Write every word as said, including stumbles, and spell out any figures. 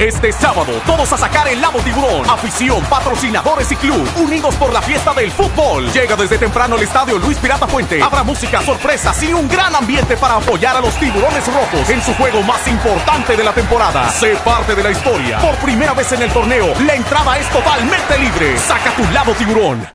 Este sábado, todos a sacar el Labo Tiburón. Afición, patrocinadores y club, unidos por la fiesta del fútbol. Llega desde temprano al estadio Luis Pirata Puente. Habrá música, sorpresas y un gran ambiente para apoyar a los Tiburones Rojos en su juego más importante de la temporada. Sé parte de la historia. Por primera vez en el torneo, la entrada es totalmente libre. Saca tu Labo Tiburón.